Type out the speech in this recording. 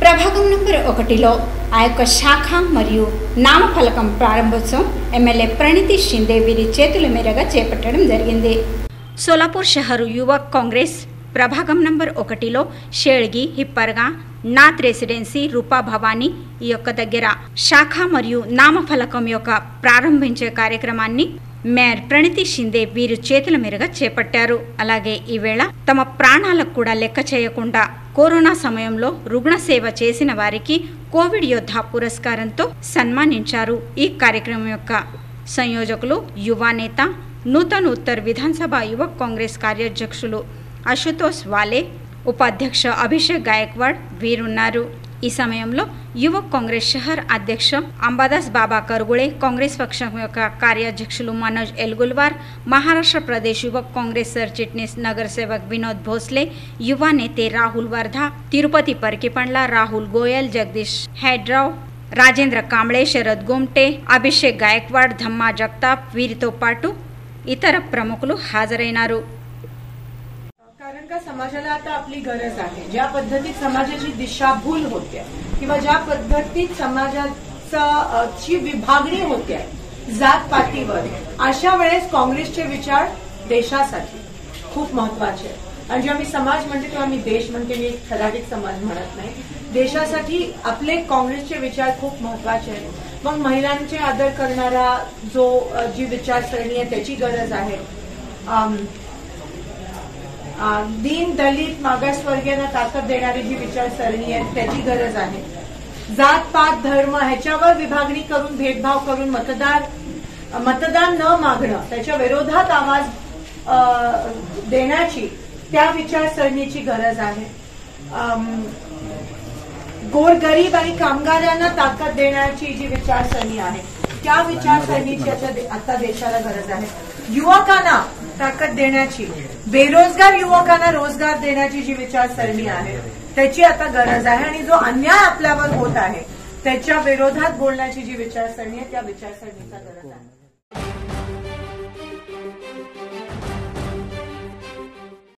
ప్రభాగం number 1లో ఆ యొక్క శాఖ మరియు నామఫలకం ప్రారంభోత్సవం ఎమ్మెల్యే ప్రణితి షిందే వీరి చేతుల మీదుగా చేపట్టడం జరిగింది। సోలాపూర్ షహరు యువక్ కాంగ్రెస్ ప్రభాగం నంబర్ 1లో షేడ్గి హిప్పర్గా నాథ్ రెసిడెన్సీ రూపా భవానీ ఈ యొక్క దగ్గర శాఖ మరియు నామఫలకం యొక్క ప్రారంభించే కార్యక్రమాన్ని మేయర్ ప్రణితి షిందే వీరి చేతుల మీదుగా చేపట్టారు। అలాగే ఈవేళ తమ ప్రాణాలకు కూడా లెక్క చేయకుండా కరోనా సమయంలో రుగ్ణ సేవ చేసిన వారికి కోవిడ్ యోద్ధ పురస్కారంతో సన్మానించారు। ఈ కార్యక్రమం యొక్క సంయోజకులు యువ నేత నూతన్ ఉత్తర్ విధానసభ యువక్ కాంగ్రెస్ కార్యాధ్యక్షులు అశుతోష్ వాలే, ఉపాధ్యక్ష అభిషేక్ గాయక్వాడ్ వీరున్నారు। ఈ సమయంలో యువక్ కాంగ్రెస్ షహర్ అధ్యక్ష అంబాదాస్ బాబా కరుగుళే, కాంగ్రెస్ పక్షం యొక్క కార్యాధ్యక్షులు మనోజ్ ఎల్గుల్వార్, మహారాష్ట్ర ప్రదేశ్ యువక్ కాంగ్రెస్ సర్చిట్నీస్ నగర్ సేవక్ వినోద్ భోస్లే, యువ నేతే రాహుల్ వర్ధా, తిరుపతి పరికిపండ్ల, రాహుల్ గోయల్, జగదీష్ హైడ్రావ్, రాజేంద్ర कांबळे, शरद गोमटे, అభిషేక్ గాయక్వాడ్, ధమ్మా జగతాప్ వీరితో పాటు ఇతర ప్రముఖులు హాజరైనారు। कारण का समाजाला आता आपली गरज आहे। ज्या पद्धतीत समाजाची दिशाभूल होते किंवा ज्या पद्धतीत समाजाची विभागणी होते जात पातीवर, अशा वेळेस काँग्रेसचे विचार देशासाठी खूप महत्वाचे आहेत। आणि जेव्हा मी समाज म्हणते तेव्हा मी देश म्हणते, मी ठराविक समाज म्हणत नाही। देशासाठी आपले काँग्रेसचे विचार खूप महत्वाचे आहेत। मग महिलांचे आदर करणारा जी विचारसरणी आहे त्याची गरज आहे। दीन दलित मागासवर्गीयांना ताकद देणारी जी विचारसरणी आहे त्याची गरज आहे। जात पात धर्म ह्याच्यावर विभागणी करून भेदभाव करून मतदान न मागणं, त्याच्या विरोधात आवाज देण्याची त्या विचारसरणीची गरज आहे। गोरगरीब आणि कामगारांना ताकद देण्याची जी विचारसरणी आहे त्या विचारसरणीची आता देशाला गरज आहे। युवकांना ताकद देण्याची, बेरोजगार युवकांना रोजगार देण्याची जी विचारसरणी आहे त्याची आता गरज आहे। आणि जो अन्याय आपल्यावर होत आहे त्याच्या विरोधात बोलण्याची जी विचारसरणी आहे त्या विचारसरणीचा गरज आहे।